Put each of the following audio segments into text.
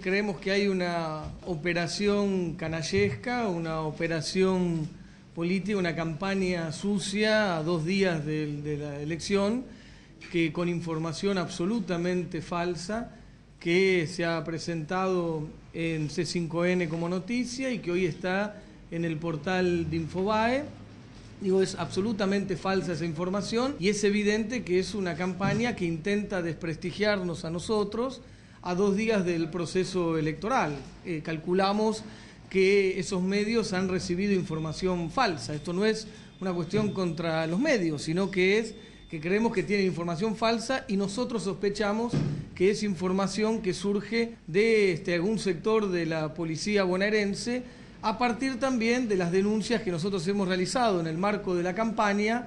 Creemos que hay una operación canallesca, una operación política, una campaña sucia a 2 días de la elección, que con información absolutamente falsa, que se ha presentado en C5N como noticia y que hoy está en el portal de Infobae. Digo, es absolutamente falsa esa información y es evidente que es una campaña que intenta desprestigiarnos a nosotros a 2 días del proceso electoral. Calculamos que esos medios han recibido información falsa. Esto no es una cuestión contra los medios, sino que es que creemos que tienen información falsa y nosotros sospechamos que es información que surge de algún sector de la policía bonaerense, a partir también de las denuncias que nosotros hemos realizado en el marco de la campaña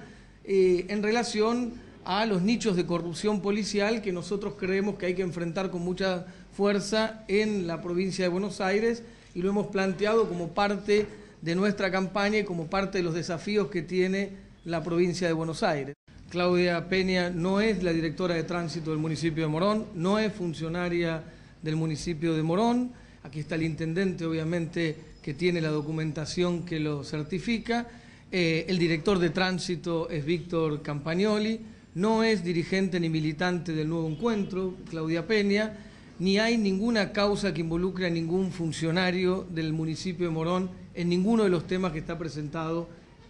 en relación a los nichos de corrupción policial que nosotros creemos que hay que enfrentar con mucha fuerza en la provincia de Buenos Aires, y lo hemos planteado como parte de nuestra campaña y como parte de los desafíos que tiene la provincia de Buenos Aires. Claudia Peña no es la directora de tránsito del municipio de Morón, no es funcionaria del municipio de Morón. Aquí está el intendente, obviamente, que tiene la documentación que lo certifica. El director de tránsito es Víctor Campagnoli. No es dirigente ni militante del Nuevo Encuentro, Claudia Peña, ni hay ninguna causa que involucre a ningún funcionario del municipio de Morón en ninguno de los temas que está presentado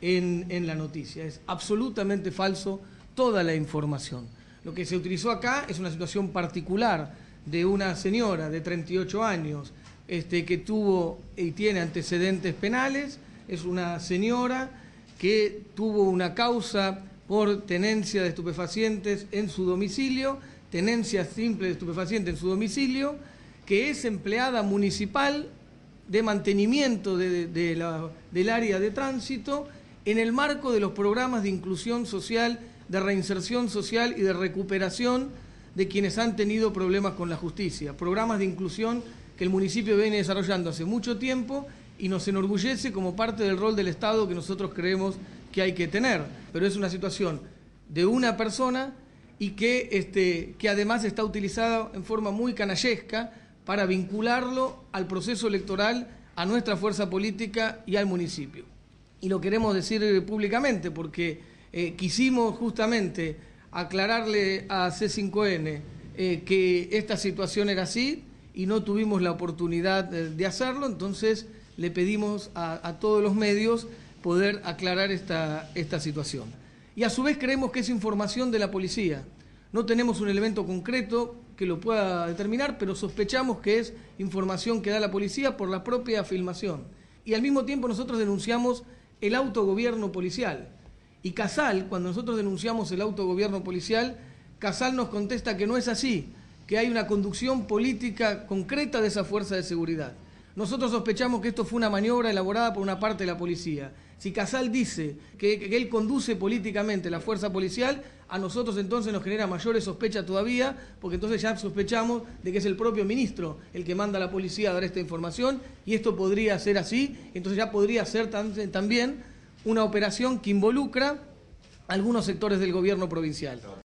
en la noticia. Es absolutamente falso toda la información. Lo que se utilizó acá es una situación particular de una señora de 38 años que tuvo y tiene antecedentes penales. Es una señora que tuvo una causa por tenencia de estupefacientes en su domicilio, tenencia simple de estupefacientes en su domicilio, que es empleada municipal de mantenimiento del área de tránsito en el marco de los programas de inclusión social, de reinserción social y de recuperación de quienes han tenido problemas con la justicia. Programas de inclusión que el municipio viene desarrollando hace mucho tiempo y nos enorgullece como parte del rol del Estado que nosotros creemos que hay que tener. Pero es una situación de una persona y que además está utilizada en forma muy canallesca para vincularlo al proceso electoral, a nuestra fuerza política y al municipio. Y lo queremos decir públicamente porque quisimos justamente aclararle a C5N que esta situación era así y no tuvimos la oportunidad de hacerlo. Entonces le pedimos a todos los medios poder aclarar esta situación. Y a su vez creemos que es información de la policía. No tenemos un elemento concreto que lo pueda determinar, pero sospechamos que es información que da la policía por la propia filmación. Y al mismo tiempo nosotros denunciamos el autogobierno policial. Y Casal, cuando nosotros denunciamos el autogobierno policial, Casal nos contesta que no es así, que hay una conducción política concreta de esa fuerza de seguridad. Nosotros sospechamos que esto fue una maniobra elaborada por una parte de la policía. Si Casal dice que él conduce políticamente la fuerza policial, a nosotros entonces nos genera mayores sospechas todavía, porque entonces ya sospechamos de que es el propio ministro el que manda a la policía a dar esta información, y esto podría ser así. Entonces ya podría ser también una operación que involucra a algunos sectores del gobierno provincial.